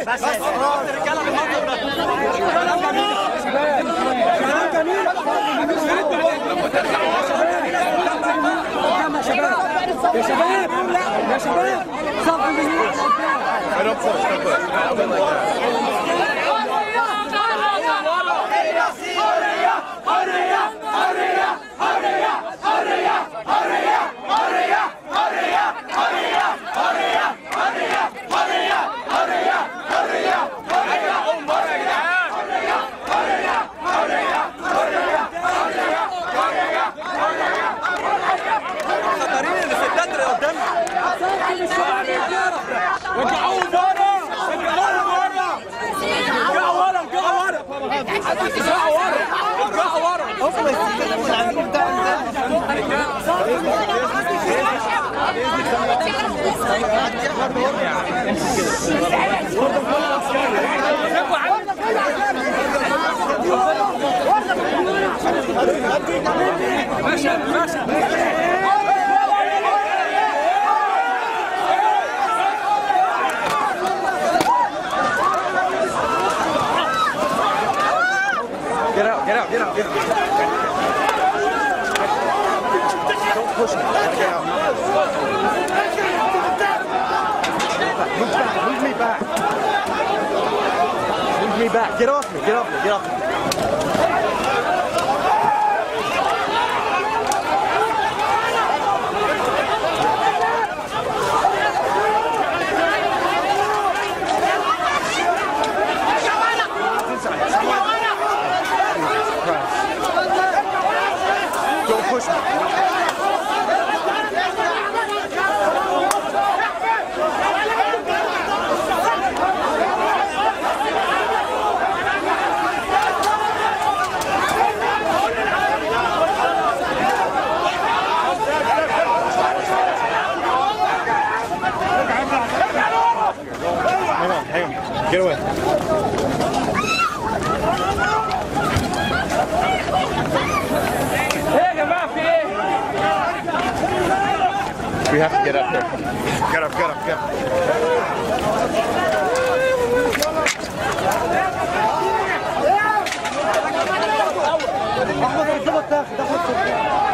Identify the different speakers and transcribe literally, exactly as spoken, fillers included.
Speaker 1: بس الرجاله بالمنظر ده كلام جميل كلام جميل يا شباب يا شباب يا شباب صف الجميل رجعوه ورا رجعوه ورا رجعوا ورا رجعوا ورا رجعوا ورا رجعوا ورا اصلا السيستم العميل بتاع ماشي ماشي Get out, get out, get out, get out. Don't push me. Get out. Move back, move me back. Move me back. Get off me, get off me, get off me. Don't push me. Hang on, hang on. Get away. We have to get up there. Get up, get up, get up.